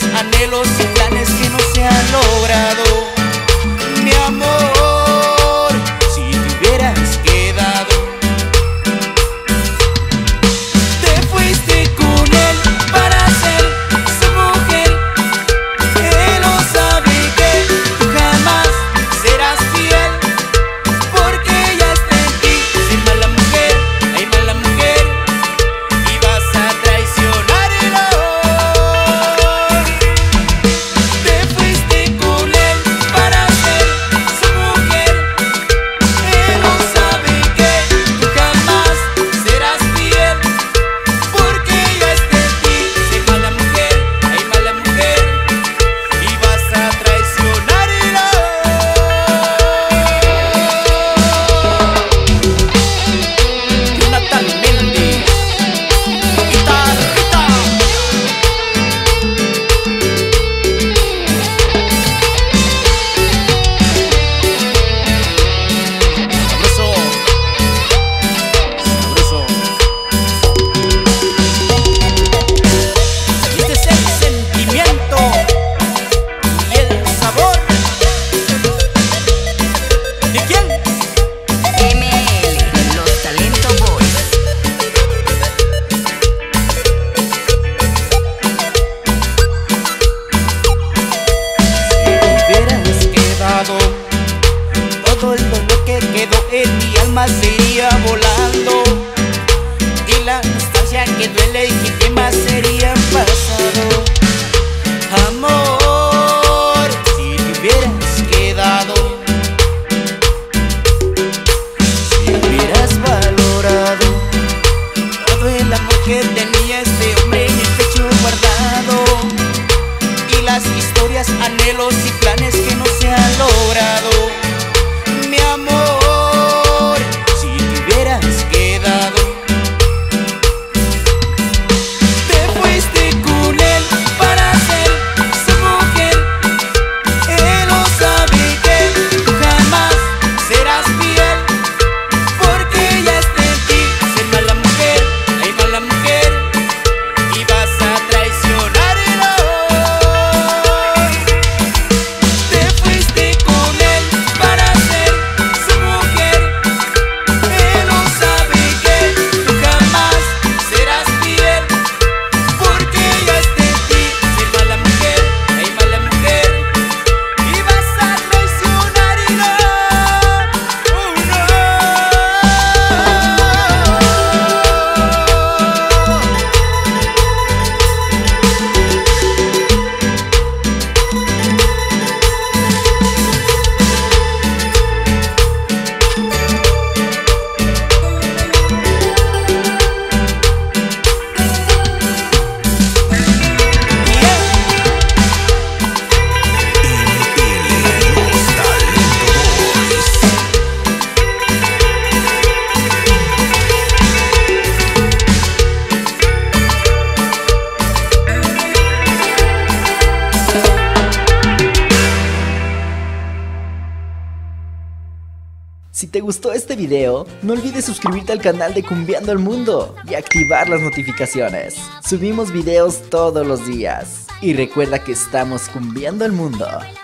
anhelos y planes que no se han logrado. Mi amor, si te hubieras quedado, te fuiste con él para ser su mujer. Él no sabe que tú jamás serás fiel, porque ya está en ti ser mala mujer, ay mala mujer, y vas a traicionarlo. Te fuiste con él para ser su mujer. Él no sabe que tú jamás serás fiel, porque ya está en ti ser mala mujer, ay mala mujer, y vas a traicionarlo. Jonathan Méndez, guitarrita. Sabroso, sabroso. Este es el sentimiento y el sabor. ¿De quién? ML, los Talento Boys. Si hubieras quedado, todo el dolor que quedó en mi alma se iría volando, y la nostalgia que duele y que quema sería pasado. Amor, si te hubieras quedado, si hubieras valorado todo el amor que tenía este hombre en el pecho guardado, y las historias, anhelos y planes que no se han logrado. Mi amor, si te hubieras quedado, te fuiste con él para ser su mujer. Él no sabe que tú jamás serás fiel, porque ya está en ti ser mala mujer, ay mala mujer, y vas a traicionarlo. Te fuiste con él para ser su mujer. Él no sabe que tú jamás serás fiel, porque ya está en ti ser mala mujer, ay mala mujer, y vas a traicionarlo. Oh, no. Si te gustó este video, no olvides suscribirte al canal de Cumbiando el Mundo y activar las notificaciones. Subimos videos todos los días. Y recuerda que estamos cumbiando el mundo.